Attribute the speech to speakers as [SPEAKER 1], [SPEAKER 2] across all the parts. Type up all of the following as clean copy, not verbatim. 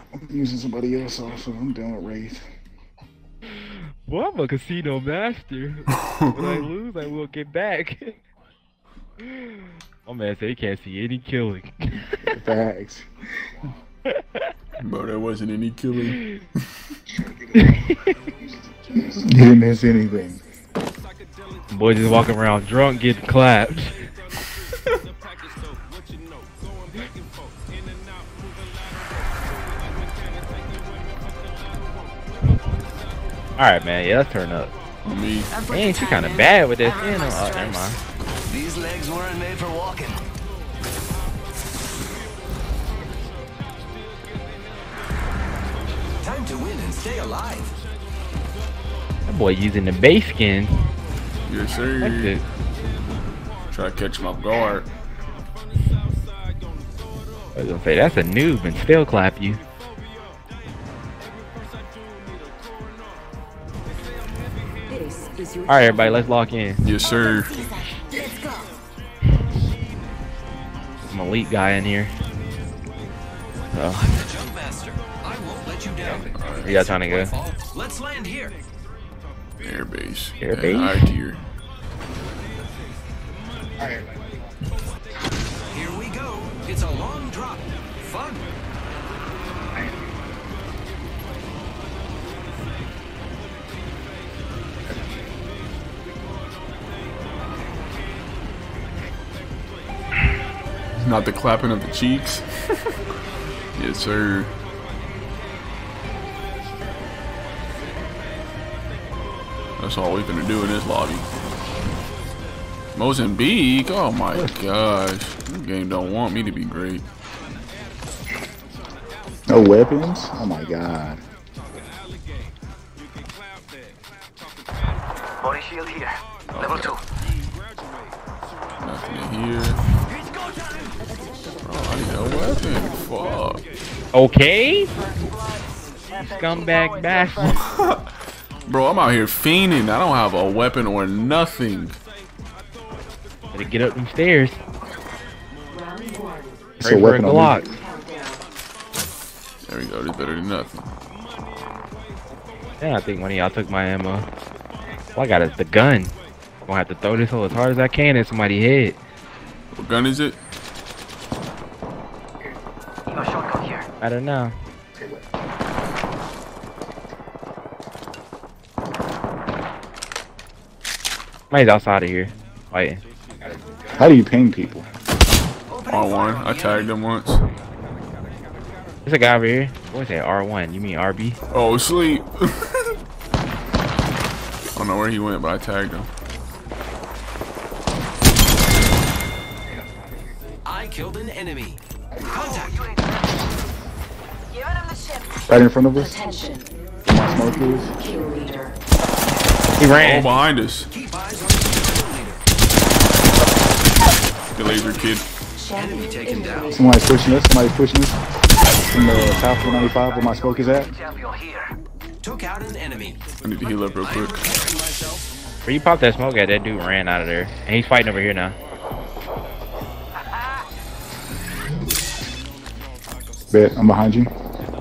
[SPEAKER 1] I'm using somebody else also. I'm down with Wraith.
[SPEAKER 2] Well, I'm a casino master. When I lose, I will get back. Oh man, said he can't see any killing.
[SPEAKER 1] Facts.
[SPEAKER 3] Bro, there wasn't any killing.
[SPEAKER 1] Didn't miss anything.
[SPEAKER 2] Boy just walking around drunk getting clapped. Alright man, yeah, let's turn up.
[SPEAKER 3] Me.
[SPEAKER 2] Man, she kinda bad with this. You know, oh, never mind.
[SPEAKER 4] These legs weren't made for walking. Time to win and stay alive.
[SPEAKER 2] That boy using the base skin.
[SPEAKER 3] Yes, sir.
[SPEAKER 2] That's it.
[SPEAKER 3] Try to catch him off guard.
[SPEAKER 2] I was gonna say that's a noob and still clap you. Alright everybody, let's lock in.
[SPEAKER 3] Yes, sir.
[SPEAKER 2] I'm an elite guy in here. So,
[SPEAKER 4] Jump master. I won't let you down.
[SPEAKER 2] where y'all trying to go?
[SPEAKER 4] Let's land here.
[SPEAKER 3] Airbase.
[SPEAKER 2] Airbase?
[SPEAKER 3] High tier.
[SPEAKER 4] Here we go. It's a long drop. Fun.
[SPEAKER 3] Not the clapping of the cheeks. Yes, sir. That's all we're gonna do in this lobby. Mozambique? Oh my gosh. This game don't want me to be great.
[SPEAKER 1] No weapons? Oh my god.
[SPEAKER 4] Body shield here. Level 2.
[SPEAKER 3] Nothing in here. Bro, I need a weapon. Fuck.
[SPEAKER 2] Okay? Scumbag bastard.
[SPEAKER 3] Bro, I'm out here fiending. I don't have a weapon or nothing.
[SPEAKER 2] Gotta get up them stairs.
[SPEAKER 1] It's
[SPEAKER 2] Pray
[SPEAKER 1] a
[SPEAKER 2] for a
[SPEAKER 1] weapon on
[SPEAKER 2] Glock.
[SPEAKER 1] me.
[SPEAKER 3] There we go. This better than nothing.
[SPEAKER 2] Yeah, I think one of y'all took my ammo. All I got is the gun. I'm gonna have to throw this hole as hard as I can at somebody's head.
[SPEAKER 3] What gun is it?
[SPEAKER 4] No shotgun here.
[SPEAKER 2] I don't know. Somebody's outside of here fighting.
[SPEAKER 1] How do you ping people?
[SPEAKER 3] R1. I tagged him once.
[SPEAKER 2] There's a guy over here. What's that? R1? You mean RB?
[SPEAKER 3] Oh, sleep. I don't know where he went, but I tagged him.
[SPEAKER 4] I killed an enemy. Contact.
[SPEAKER 1] Right in front of us?
[SPEAKER 5] Attention.
[SPEAKER 1] My smoke is.
[SPEAKER 5] Kill leader.
[SPEAKER 2] He
[SPEAKER 3] Oh,
[SPEAKER 2] ran.
[SPEAKER 3] behind us.
[SPEAKER 4] Keep eyes on the kill leader.
[SPEAKER 3] The laser kid.
[SPEAKER 4] Enemy taken down.
[SPEAKER 1] Somebody's pushing us. Somebody's pushing us. From the south 195 where my smoke is at.
[SPEAKER 4] Champion here. Took out an enemy.
[SPEAKER 3] I need to heal up real quick.
[SPEAKER 4] Preparing myself.
[SPEAKER 2] Where you popped that smoke at, that dude ran out of there. And he's fighting over here now.
[SPEAKER 1] Bet, I'm behind you.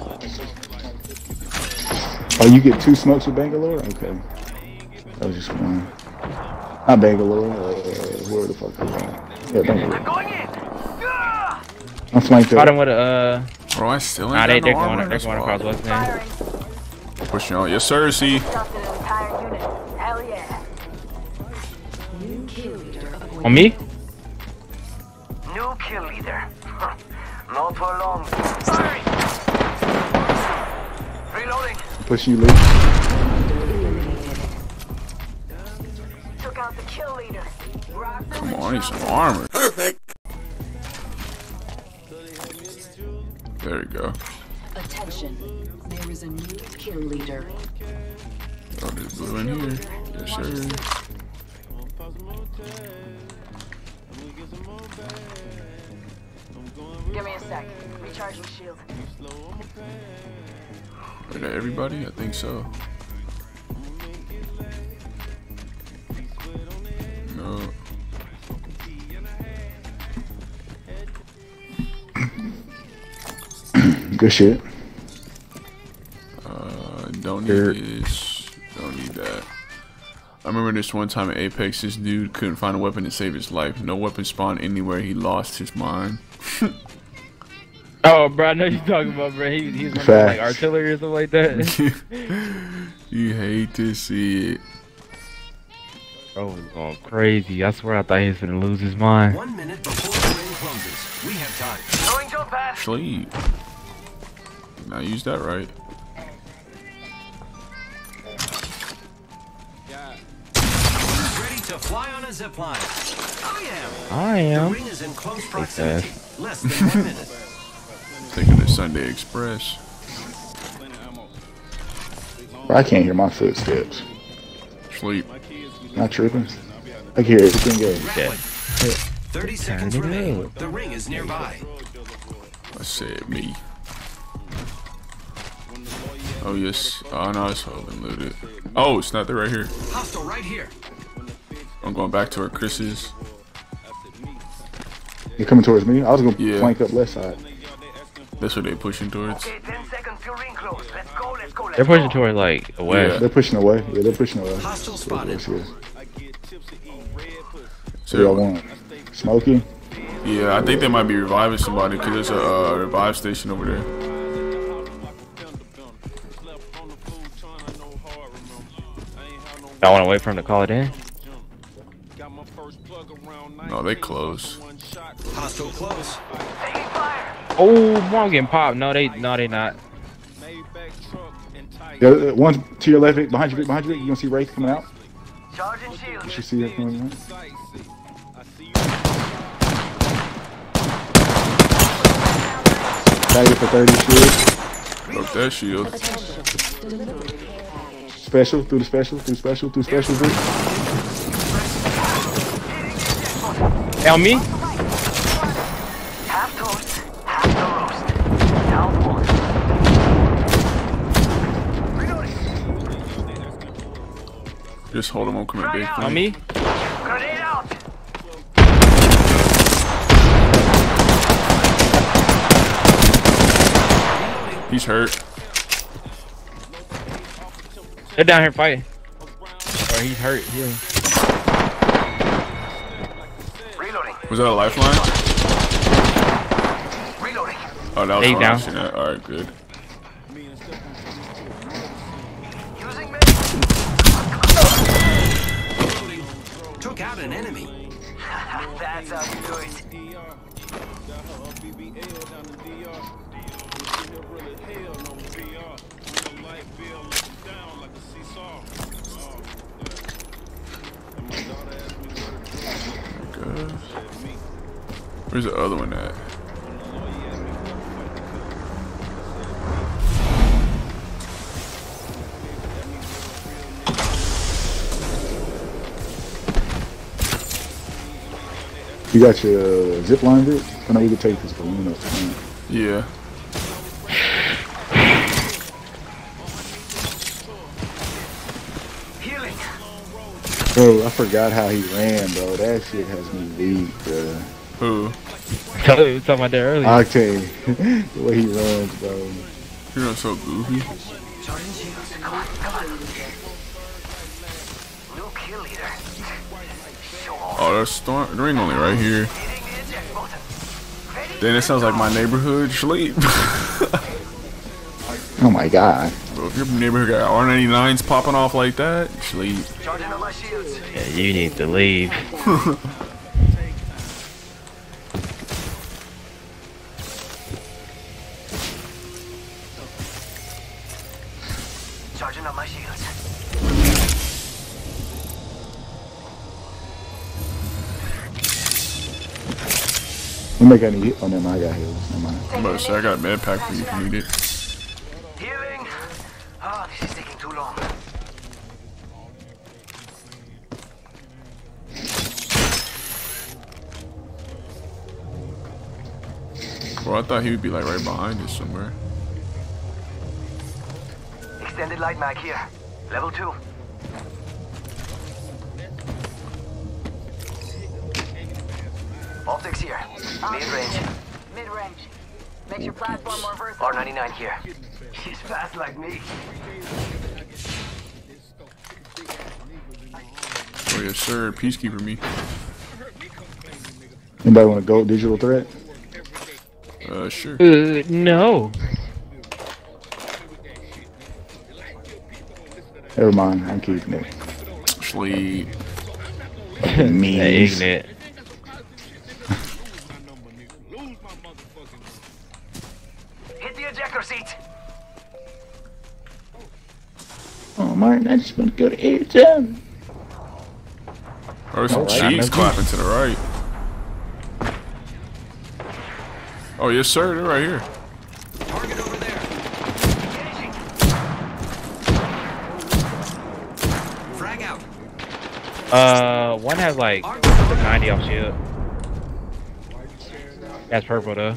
[SPEAKER 1] Oh, you get 2 smokes with Bangalore? Okay. That was just one. Not Bangalore. Where the fuck is that? Yeah, Bangalore.
[SPEAKER 4] Going in.
[SPEAKER 1] I'm flanked
[SPEAKER 2] Got
[SPEAKER 1] up.
[SPEAKER 2] him with a,
[SPEAKER 3] Bro, I still
[SPEAKER 2] Nah,
[SPEAKER 3] ain't
[SPEAKER 2] they're
[SPEAKER 3] got no
[SPEAKER 2] going,
[SPEAKER 3] armor.
[SPEAKER 2] they're
[SPEAKER 3] That's
[SPEAKER 2] going across
[SPEAKER 3] wild.
[SPEAKER 2] what's name.
[SPEAKER 3] Pushing on. Yes, sir, see.
[SPEAKER 6] Hell yeah.
[SPEAKER 5] New kill leader appointed.
[SPEAKER 2] On me?
[SPEAKER 4] New kill leader. Not for long. Firing. Reloading.
[SPEAKER 1] Pushing you, Lee.
[SPEAKER 6] Took out the kill leader.
[SPEAKER 3] Come on, I need some armor. Perfect. There we go.
[SPEAKER 5] Attention. There is a new kill leader.
[SPEAKER 3] Oh, there's blue in here. Yes, sir.
[SPEAKER 6] Give me a sec. Recharging shield.
[SPEAKER 3] Wait, everybody? I think so. No.
[SPEAKER 1] Good shit.
[SPEAKER 3] Don't need this. Don't need that. I remember this one time in Apex, this dude couldn't find a weapon to save his life. No weapon spawned anywhere. He lost his mind.
[SPEAKER 2] Oh, bro, I know you're talking about, bro. He's running like artillery or something like that.
[SPEAKER 3] You hate to see it.
[SPEAKER 2] Bro was going crazy. I swear I thought he was gonna lose his mind.
[SPEAKER 4] 1 minute before the ring closes. We have time.
[SPEAKER 6] Throwing jump pad.
[SPEAKER 3] Sleep. Now use that right.
[SPEAKER 4] Ready to fly on a zip line.
[SPEAKER 2] I am.
[SPEAKER 4] The ring is in close proximity. Less than 1 minute.
[SPEAKER 3] Taking the Sunday Express.
[SPEAKER 1] Bro, I can't hear my footsteps.
[SPEAKER 3] Sleep.
[SPEAKER 1] Not tripping. I can hear everything go.
[SPEAKER 2] Yeah.
[SPEAKER 4] 30 seconds remain. The ring is nearby.
[SPEAKER 3] I said me. Oh yes. Oh no, it's holding looted. Oh, it's not there right here.
[SPEAKER 4] Hostile right here.
[SPEAKER 3] I'm going back to where Chris is.
[SPEAKER 1] You're coming towards me? I was gonna
[SPEAKER 3] Yeah.
[SPEAKER 1] flank up left side.
[SPEAKER 3] That's what they pushing towards.
[SPEAKER 6] Okay, 10 seconds till ring close. Let's go, let's go, let's
[SPEAKER 2] They're pushing
[SPEAKER 6] go.
[SPEAKER 2] toward like west.
[SPEAKER 3] Yeah.
[SPEAKER 1] They're pushing away. Yeah, they're pushing away.
[SPEAKER 4] Hostile spotted.
[SPEAKER 1] So
[SPEAKER 3] So
[SPEAKER 1] y'all want Smokey?
[SPEAKER 3] yeah, I think they might be reviving somebody because there's a revive station over there.
[SPEAKER 2] I want to wait for him to call it in.
[SPEAKER 3] No, they close.
[SPEAKER 4] Hostile close.
[SPEAKER 6] Taking fire.
[SPEAKER 2] Oh, I'm getting popped. No, they not.
[SPEAKER 1] Yeah, one to your left, behind you, behind you. You gonna see Wraith coming out?
[SPEAKER 6] Charging shield.
[SPEAKER 1] You should see it coming out. Tag it for 30 shield.
[SPEAKER 3] Broke that shield.
[SPEAKER 1] Special, through the special, through special, through special.
[SPEAKER 2] On me?
[SPEAKER 6] Half toast, half the roast. Down one. Reloading.
[SPEAKER 3] Just hold him. I'm coming big.
[SPEAKER 2] On me?
[SPEAKER 6] Grenade out.
[SPEAKER 3] He's hurt.
[SPEAKER 2] They're down here fighting. Or he's hurt. Yeah.
[SPEAKER 6] Reloading.
[SPEAKER 3] Was that a lifeline?
[SPEAKER 6] Reloading.
[SPEAKER 3] Oh, that was
[SPEAKER 2] Hey, down.
[SPEAKER 3] All right, good.
[SPEAKER 6] Using me.
[SPEAKER 4] Took out an enemy.
[SPEAKER 6] That's how you do it.
[SPEAKER 3] Good. Where's the other one at?
[SPEAKER 1] You got your zip line, Vic? I know we can take this balloon up.
[SPEAKER 3] Yeah.
[SPEAKER 6] Healing.
[SPEAKER 1] Bro, I forgot how he ran, bro. That shit has me weak, bro.
[SPEAKER 3] Who?
[SPEAKER 2] Tell you, we were talking about that earlier.
[SPEAKER 1] Octane, the way he runs, bro.
[SPEAKER 3] You're not so goofy.
[SPEAKER 6] Charging shields. Come on, come on. New kill leader. Show off.
[SPEAKER 3] Oh, there's storm. The ring only right here.
[SPEAKER 6] Hitting the eject button. Ready?
[SPEAKER 3] Then it sounds like my neighborhood. Sleep.
[SPEAKER 1] Oh my god.
[SPEAKER 3] Bro, if your neighborhood got R99s popping off like that, sleep.
[SPEAKER 6] Charging on my shields.
[SPEAKER 2] Yeah, you need to leave.
[SPEAKER 6] Charging on my shields.
[SPEAKER 1] We make any hit on them. I got heals. Never mind.
[SPEAKER 3] I'm about to say I got a med pack for you if you need it.
[SPEAKER 6] Healing. Oh, this is taking too long.
[SPEAKER 3] Bro, I thought he would be like right behind us somewhere.
[SPEAKER 6] Extended light mag here. Level 2. Optics here. Mid-range.
[SPEAKER 5] Mid-range. Makes your platform more versatile.
[SPEAKER 6] R99 here. She's fast like me.
[SPEAKER 3] Oh yes, sir. Peacekeeper me.
[SPEAKER 1] Anybody want to go digital threat?
[SPEAKER 3] Sure.
[SPEAKER 2] No.
[SPEAKER 1] Never mind. I'm keeping it.
[SPEAKER 3] Sleep.
[SPEAKER 1] Memes.
[SPEAKER 2] Ignorant.
[SPEAKER 6] Hit the ejector seat.
[SPEAKER 1] Oh, Martin, I just want to go to Ayrton.
[SPEAKER 3] Oh, there's some
[SPEAKER 1] Alright,
[SPEAKER 3] cheese clapping to the right. Oh yes, sir. They're right here.
[SPEAKER 4] Target over there.
[SPEAKER 6] Engaging.
[SPEAKER 4] Frag out.
[SPEAKER 2] One has like 90 off shield. That's purple though.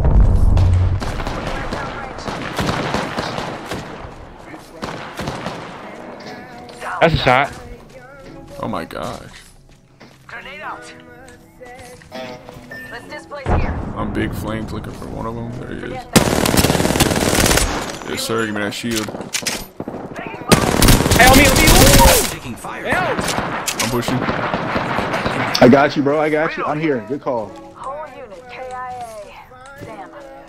[SPEAKER 2] That's a shot.
[SPEAKER 3] Oh my gosh.
[SPEAKER 6] Grenade out.
[SPEAKER 5] Let's displace here.
[SPEAKER 3] I'm big flames looking for one of them. There he is.
[SPEAKER 5] Forget that.
[SPEAKER 3] Yes, sir. Give me that shield.
[SPEAKER 2] Hey, on me, on me.
[SPEAKER 4] Taking fire.
[SPEAKER 3] I'm pushing.
[SPEAKER 1] I got you, bro. I got you. I'm here. Good call.
[SPEAKER 5] Whole unit KIA. Damn.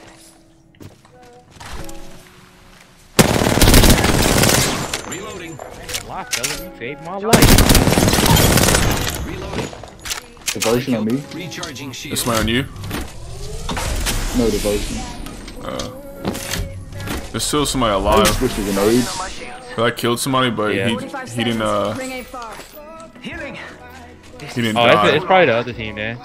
[SPEAKER 4] Reloading.
[SPEAKER 2] Lost, fella. You saved my life.
[SPEAKER 4] Reloading.
[SPEAKER 1] Devotion on me.
[SPEAKER 4] Recharging shield.
[SPEAKER 3] That's mine on you.
[SPEAKER 1] No devotion.
[SPEAKER 3] There's still somebody
[SPEAKER 1] I
[SPEAKER 3] alive.
[SPEAKER 1] just switch to grenades.
[SPEAKER 6] My shields.
[SPEAKER 3] I killed somebody, but
[SPEAKER 2] Yeah.
[SPEAKER 3] he didn't
[SPEAKER 5] Ring ain't far.
[SPEAKER 6] Healing.
[SPEAKER 3] he didn't
[SPEAKER 2] Oh,
[SPEAKER 3] die.
[SPEAKER 2] it's probably the other team then.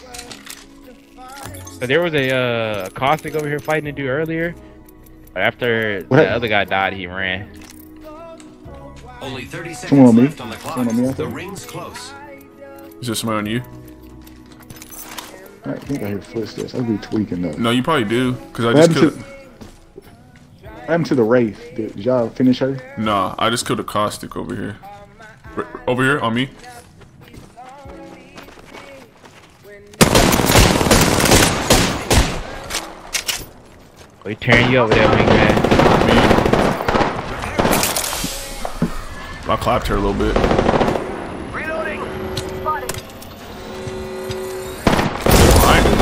[SPEAKER 2] So there was a caustic over here fighting a dude earlier. But after
[SPEAKER 1] What?
[SPEAKER 2] the other guy died, he ran.
[SPEAKER 4] Only 30
[SPEAKER 1] Someone on
[SPEAKER 4] seconds
[SPEAKER 1] me.
[SPEAKER 4] left on the clock.
[SPEAKER 1] Someone on me out
[SPEAKER 4] The
[SPEAKER 1] there.
[SPEAKER 4] ring's close.
[SPEAKER 3] Is there somebody on you?
[SPEAKER 1] I think I hear footsteps. I'll be tweaking though.
[SPEAKER 3] No, you probably do. Cause I
[SPEAKER 1] What
[SPEAKER 3] just
[SPEAKER 1] happened
[SPEAKER 3] killed.
[SPEAKER 1] What happened to the Wraith? Did y'all finish her?
[SPEAKER 3] Nah, I just killed a caustic over here. Over here on me.
[SPEAKER 2] We tearing you up with that wingman.
[SPEAKER 3] I clapped her a little bit.
[SPEAKER 6] Reloading.
[SPEAKER 5] Spotted.
[SPEAKER 3] Behind us.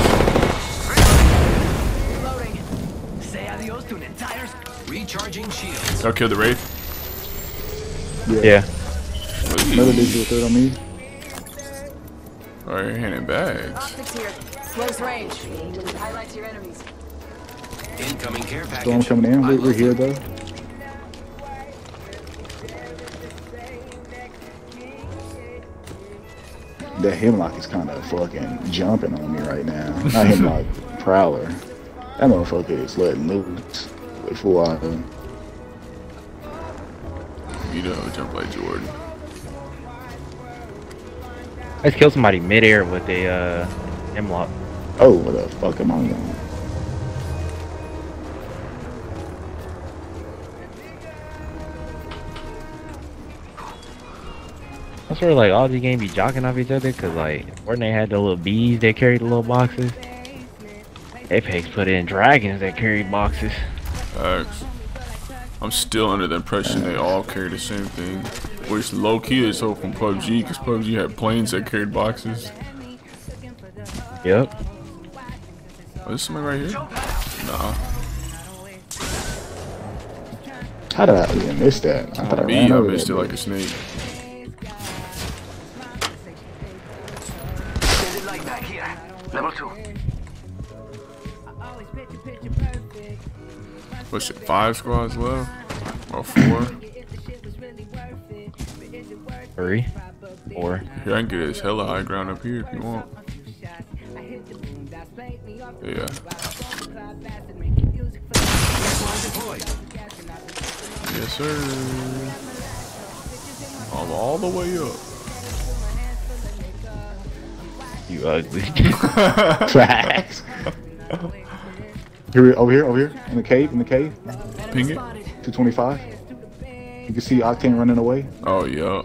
[SPEAKER 5] Reloading.
[SPEAKER 6] Say adios to an entire.
[SPEAKER 4] Recharging shields.
[SPEAKER 3] Y'all killed the Wraith.
[SPEAKER 2] Yeah.
[SPEAKER 1] Another digital threat on me.
[SPEAKER 3] Alright, handing bags.
[SPEAKER 5] Optics here. Close range. Highlights your enemies.
[SPEAKER 4] Incoming care package.
[SPEAKER 1] Storm coming in. We're here though. That Hemlock is kind of fucking jumping on me right now. Not Hemlock, Prowler. That motherfucker is letting loose with full auto.
[SPEAKER 3] You know, jump like Jordan.
[SPEAKER 2] Let's kill somebody midair with a hemlock.
[SPEAKER 1] Oh, what the fuck am I doing?
[SPEAKER 2] I swear, like, all these games be jocking off each other, cause like, when they had the little bees that carried the little boxes, Apex put in dragons that carried boxes.
[SPEAKER 3] Facts. I'm still under the impression they all carry the same thing. Which low key is so from PUBG, because PUBG had planes that carried boxes.
[SPEAKER 2] Yep.
[SPEAKER 3] Oh, is somebody right here? Nah.
[SPEAKER 1] How did I even miss that? I thought I
[SPEAKER 3] Me,
[SPEAKER 1] ran
[SPEAKER 3] I
[SPEAKER 1] over
[SPEAKER 3] missed
[SPEAKER 1] that
[SPEAKER 3] it like
[SPEAKER 1] bitch.
[SPEAKER 3] a snake.
[SPEAKER 6] Send it light back here. Level 2.
[SPEAKER 3] What's it, 5 squads left? Or 4?
[SPEAKER 2] 3, 4.
[SPEAKER 3] Here, I can get this hella high ground up here if you want. Yeah.
[SPEAKER 4] Deployed.
[SPEAKER 3] Yes, sir. All the way up.
[SPEAKER 2] You ugly.
[SPEAKER 1] Facts. Here, over here, in the cave,
[SPEAKER 3] Ping it.
[SPEAKER 1] 225. You can see Octane running away.
[SPEAKER 3] Oh, yeah.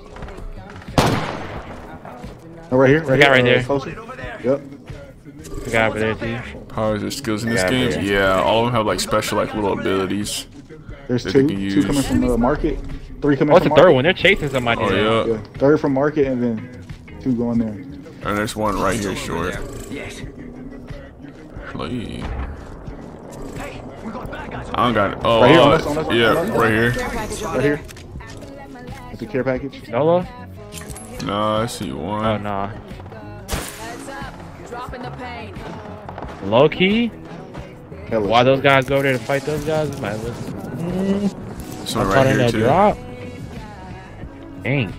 [SPEAKER 1] Oh, right here,
[SPEAKER 2] guy right there.
[SPEAKER 1] Closer. Yep.
[SPEAKER 2] The guy over there too.
[SPEAKER 3] Powers or skills in this
[SPEAKER 2] Yeah,
[SPEAKER 3] game?
[SPEAKER 2] man.
[SPEAKER 3] Yeah, all of them have like special like little abilities.
[SPEAKER 1] There's
[SPEAKER 3] that they
[SPEAKER 1] two.
[SPEAKER 3] can
[SPEAKER 1] Two
[SPEAKER 3] use.
[SPEAKER 1] coming from market. Three coming
[SPEAKER 2] What's
[SPEAKER 1] from
[SPEAKER 2] the third
[SPEAKER 1] market.
[SPEAKER 2] one? They're chasing somebody.
[SPEAKER 3] Oh
[SPEAKER 2] now.
[SPEAKER 3] yeah.
[SPEAKER 1] Yeah. Third from market and then two going there.
[SPEAKER 3] And there's one right here short.
[SPEAKER 4] Yes.
[SPEAKER 3] Like,
[SPEAKER 6] Hey, we got bad guys.
[SPEAKER 3] I don't got it. Oh,
[SPEAKER 1] Right here, on us,
[SPEAKER 3] yeah,
[SPEAKER 1] on us.
[SPEAKER 3] right here.
[SPEAKER 5] Care package over
[SPEAKER 1] Right
[SPEAKER 5] there.
[SPEAKER 1] here. It's a care package.
[SPEAKER 2] Solo?
[SPEAKER 3] Nah, I see one.
[SPEAKER 2] Oh nah.
[SPEAKER 5] Heads up. Dropping the pain.
[SPEAKER 2] Low key?
[SPEAKER 1] Hella
[SPEAKER 2] Why
[SPEAKER 1] shit.
[SPEAKER 2] those guys go there to fight those guys? Might look.
[SPEAKER 3] Someone
[SPEAKER 2] Caught
[SPEAKER 3] right
[SPEAKER 2] in
[SPEAKER 3] here
[SPEAKER 2] that
[SPEAKER 3] too.
[SPEAKER 2] drop. Dang.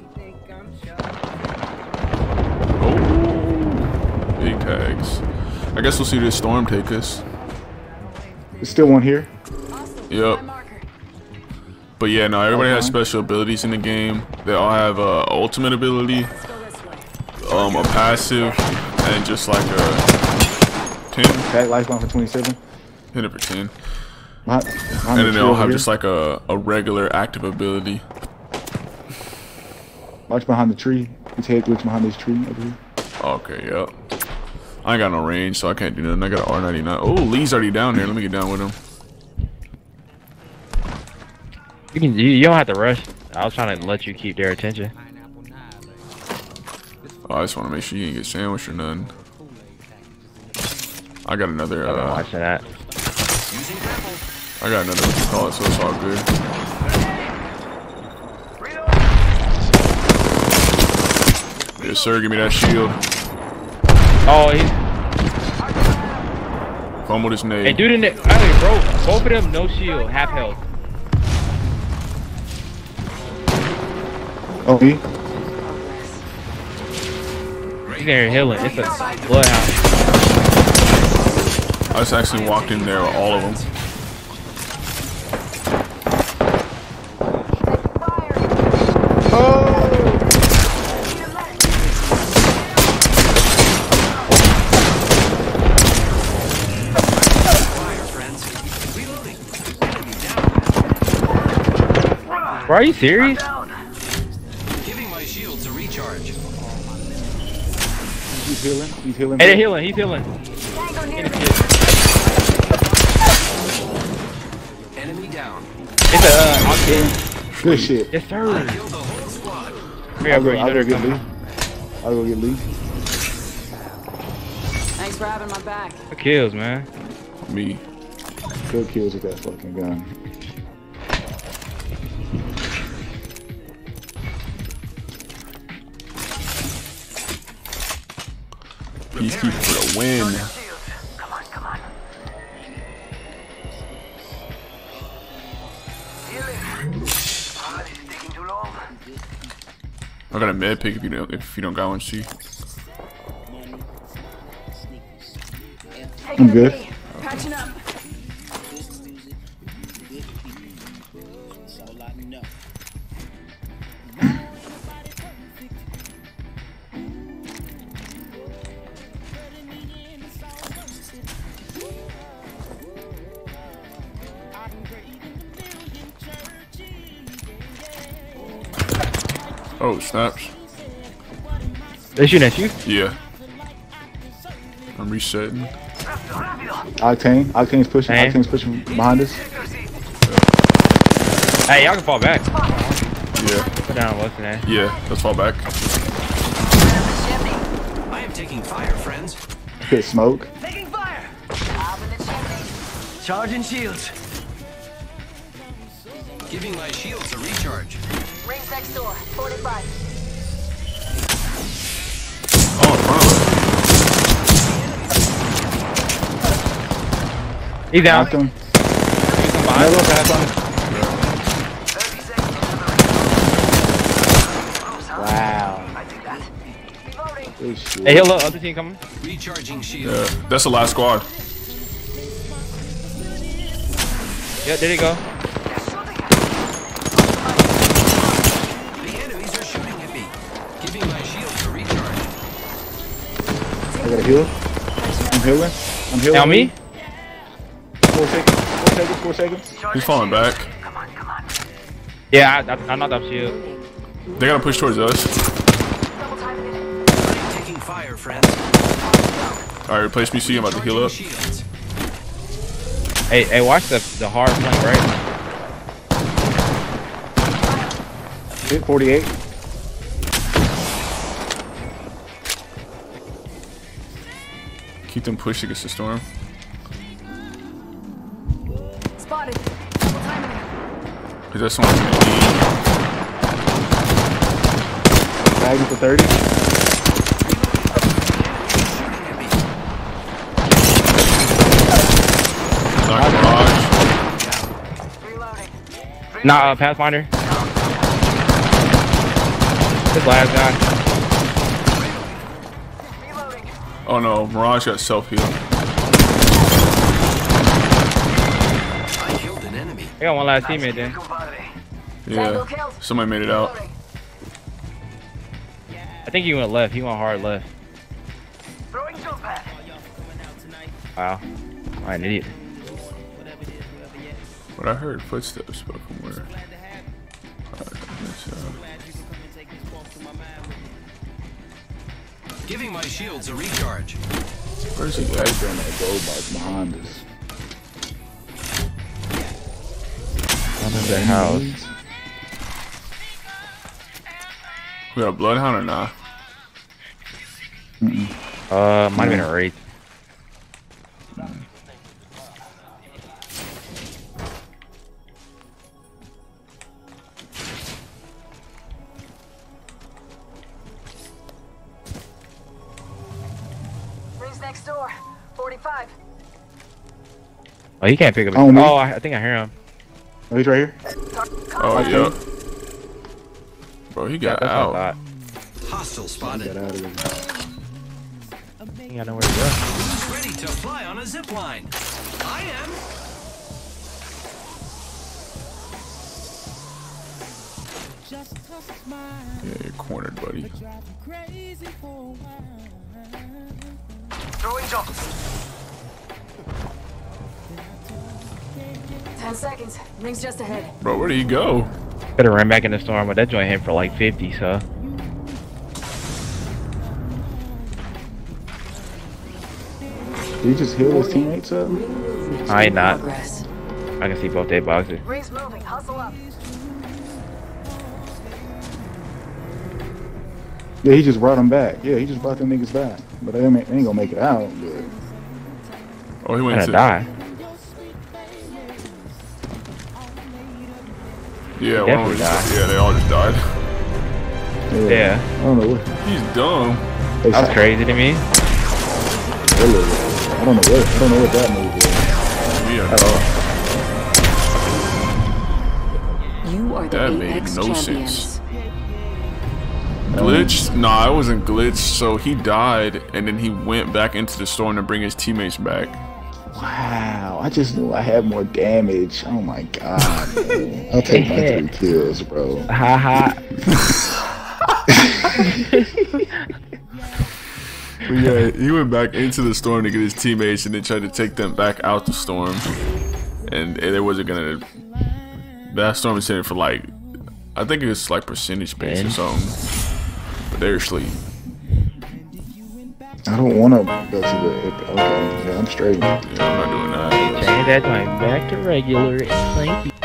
[SPEAKER 3] Oh, big tags. I guess we'll see this storm take us.
[SPEAKER 1] There's still one here.
[SPEAKER 3] Yep. But yeah, no, everybody has special abilities in the game. They all have a ultimate ability, a passive, and just like a 10.
[SPEAKER 1] Tag lifeline for 27.
[SPEAKER 3] Hit it for 10.
[SPEAKER 1] Behind
[SPEAKER 3] And then they all have just like a regular active ability.
[SPEAKER 1] Watch behind the tree. His head glitch behind this tree over here.
[SPEAKER 3] Okay, yep. I ain't got no range, so I can't do nothing. I got an R99. Oh, Lee's already down there. Let me get down with him.
[SPEAKER 2] You don't have to rush. I was trying to let you keep their attention.
[SPEAKER 3] Oh, I just want to make sure you didn't get sandwiched or nothing. I got another,
[SPEAKER 2] I've been watching that.
[SPEAKER 3] I got another what you call it, so it's all good. Yes, sir, give me that shield.
[SPEAKER 2] Oh, he's.
[SPEAKER 3] Fumbled his nade.
[SPEAKER 2] Hey, dude in the. Hey, bro. Both of them, no shield, half health.
[SPEAKER 1] Oh, me?
[SPEAKER 2] He's there healing. It's a bloodhound.
[SPEAKER 3] I just actually walked in there with all of them.
[SPEAKER 2] Bro, are you serious?
[SPEAKER 4] Giving my shields a recharge.
[SPEAKER 1] He's healing. He's healing.
[SPEAKER 2] Hey, they're healing. He's healing.
[SPEAKER 4] Enemy down.
[SPEAKER 2] It's a.
[SPEAKER 1] Good shit.
[SPEAKER 2] Yes, sir.
[SPEAKER 4] Killed the whole squad.
[SPEAKER 2] Yeah, bro, you know
[SPEAKER 1] I'll
[SPEAKER 2] they're
[SPEAKER 1] go get Lee.
[SPEAKER 2] coming.
[SPEAKER 1] I'll go get Lee.
[SPEAKER 5] Thanks for having my back.
[SPEAKER 2] What kills, man?
[SPEAKER 3] Me.
[SPEAKER 1] Good kills with that fucking gun.
[SPEAKER 3] Peacekeeper for the win.
[SPEAKER 6] Come on, come on. Healing. Ah, this is taking too long.
[SPEAKER 3] I got a med pick if you don't got one, see.
[SPEAKER 1] I'm good.
[SPEAKER 5] Patching up.
[SPEAKER 3] Oh, snaps.
[SPEAKER 2] They shooting at you?
[SPEAKER 3] Yeah. I'm resetting.
[SPEAKER 1] Octane's pushing.
[SPEAKER 2] Hey.
[SPEAKER 1] Octane's pushing behind us.
[SPEAKER 2] Hey, y'all can fall back.
[SPEAKER 3] Yeah.
[SPEAKER 2] Put down what's in there.
[SPEAKER 3] Yeah, let's fall back.
[SPEAKER 4] I am taking fire, friends.
[SPEAKER 1] Hit smoke.
[SPEAKER 6] Taking fire.
[SPEAKER 4] Charging shields. Giving my shields a recharge.
[SPEAKER 5] Rings next door. 45.
[SPEAKER 3] Oh, in front of
[SPEAKER 2] He's down.
[SPEAKER 1] Knocked him.
[SPEAKER 2] He's come behind.
[SPEAKER 1] Another pass on.
[SPEAKER 6] 30 seconds.
[SPEAKER 1] Wow.
[SPEAKER 6] I think that.
[SPEAKER 1] Good shit.
[SPEAKER 2] Hey, heal up. Other team coming.
[SPEAKER 4] Recharging shield.
[SPEAKER 3] us. Yeah, that's the last squad.
[SPEAKER 2] Yep, there you go.
[SPEAKER 4] The enemies are shooting at me. Giving my shields a recharge.
[SPEAKER 1] I gotta heal. I'm healing. I'm healing.
[SPEAKER 2] Now me?
[SPEAKER 1] 4 seconds. 4 seconds. 4 seconds.
[SPEAKER 3] He's falling back.
[SPEAKER 6] Come on, come on.
[SPEAKER 2] Yeah, I knocked off shield.
[SPEAKER 3] They gotta push towards us.
[SPEAKER 4] I am taking fire, friends.
[SPEAKER 3] Alright, replace me. See, I'm about to heal up.
[SPEAKER 4] Shields.
[SPEAKER 2] Hey, watch the hard flank, right?
[SPEAKER 1] Hit 48.
[SPEAKER 3] Keep them pushed against the storm.
[SPEAKER 5] Spotted. Double timing.
[SPEAKER 3] Cause that's someone's gonna need.
[SPEAKER 1] Bagging for 30.
[SPEAKER 3] Knock barrage.
[SPEAKER 6] Reloading.
[SPEAKER 2] Nah, Pathfinder. This last guy.
[SPEAKER 6] Reloading.
[SPEAKER 3] Oh no, Mirage got self-heal.
[SPEAKER 4] I killed an enemy.
[SPEAKER 2] I got one last teammate then.
[SPEAKER 6] Combate.
[SPEAKER 3] Yeah, somebody made it out.
[SPEAKER 6] Reloading.
[SPEAKER 2] I think he went left. He went hard left.
[SPEAKER 6] Throwing jump pad.
[SPEAKER 2] Wow. I'm an idiot.
[SPEAKER 3] But I heard footsteps, but from where?
[SPEAKER 4] Giving my shields a recharge.
[SPEAKER 3] Where's he
[SPEAKER 1] Right
[SPEAKER 3] at?
[SPEAKER 1] there in that gold box behind us.
[SPEAKER 2] I'm in the house.
[SPEAKER 3] We got a bloodhound or not?
[SPEAKER 2] Might have been a raid.
[SPEAKER 6] Rings next door. 45.
[SPEAKER 2] Oh, he can't pick up.
[SPEAKER 1] Oh, me?
[SPEAKER 2] Oh, I think I hear him.
[SPEAKER 1] Oh, he's right here.
[SPEAKER 3] Oh yeah. Bro, he
[SPEAKER 2] Yeah,
[SPEAKER 3] got
[SPEAKER 2] that's what I
[SPEAKER 3] out.
[SPEAKER 2] thought.
[SPEAKER 4] Hostile
[SPEAKER 1] Get
[SPEAKER 4] spotted.
[SPEAKER 1] out of here.
[SPEAKER 2] He ain't got nowhere to go.
[SPEAKER 4] Who's ready to fly on a zip line? I am.
[SPEAKER 3] Yeah, you're cornered, buddy.
[SPEAKER 6] Throwing jump.
[SPEAKER 5] 10 seconds. Rings just ahead.
[SPEAKER 3] Bro, where did he go?
[SPEAKER 2] Could have ran back in the storm, but that joint hit for like 50, so.
[SPEAKER 1] Did he just heal his teammates up?
[SPEAKER 2] I ain't not.
[SPEAKER 5] Progress.
[SPEAKER 2] I can see both their boxes.
[SPEAKER 6] Rings moving. Hustle up.
[SPEAKER 1] Yeah, he just brought them back. Yeah, he just brought them niggas back. But they ain't gonna make it out. But
[SPEAKER 3] Oh, he
[SPEAKER 2] I'm
[SPEAKER 3] went
[SPEAKER 2] gonna
[SPEAKER 3] to.
[SPEAKER 2] die.
[SPEAKER 3] Yeah,
[SPEAKER 2] Definitely
[SPEAKER 3] one was,
[SPEAKER 2] died.
[SPEAKER 3] yeah, they all just died.
[SPEAKER 2] Yeah.
[SPEAKER 1] I don't know what.
[SPEAKER 3] He's dumb.
[SPEAKER 2] That was crazy to me.
[SPEAKER 1] I don't know what that move is.
[SPEAKER 3] Yeah,
[SPEAKER 2] At all.
[SPEAKER 5] You are the
[SPEAKER 3] That made
[SPEAKER 5] Aex
[SPEAKER 3] no
[SPEAKER 5] champions.
[SPEAKER 3] sense. Glitch? Nah, it wasn't glitch. So he died, and then he went back into the storm to bring his teammates back.
[SPEAKER 1] Wow, I just knew I had more damage. Oh my god, man. I'll take my 3 kills, bro.
[SPEAKER 2] Ha ha.
[SPEAKER 3] But yeah, he went back into the storm to get his teammates, and then tried to take them back out the storm. And it wasn't gonna. That storm was hitting for like, I think it was like percentage based or something. But they're asleep.
[SPEAKER 1] I don't want to go to the. Okay, yeah, I'm straight.
[SPEAKER 3] Yeah, I'm not doing that.
[SPEAKER 2] Change that joint back to regular. Thank you.